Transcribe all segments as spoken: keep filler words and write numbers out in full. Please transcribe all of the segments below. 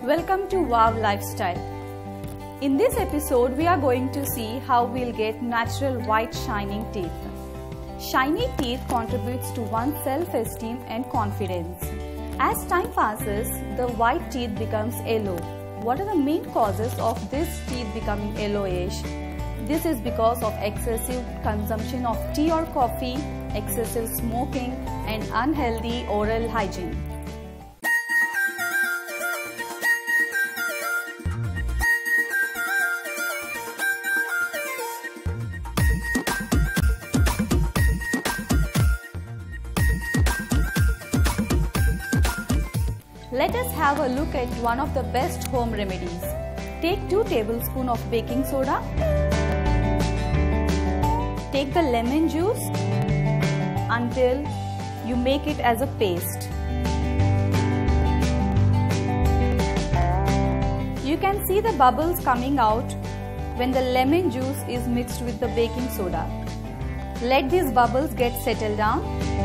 Welcome to Wow Lifestyle. In this episode, we are going to see how we'll get natural white shining teeth. Shiny teeth contributes to one's self-esteem and confidence. As time passes, the white teeth becomes yellow. What are the main causes of this teeth becoming yellowish? This is because of excessive consumption of tea or coffee, excessive smoking, and unhealthy oral hygiene. Let us have a look at one of the best home remedies. Take two tablespoons of baking soda. Take the lemon juice until you make it as a paste. You can see the bubbles coming out when the lemon juice is mixed with the baking soda. Let these bubbles get settled down.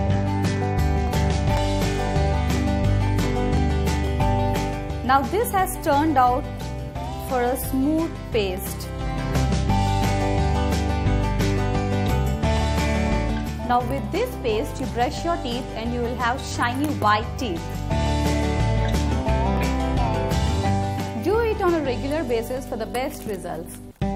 Now this has turned out for a smooth paste. Now with this paste, you brush your teeth and you will have shiny white teeth. Do it on a regular basis for the best results.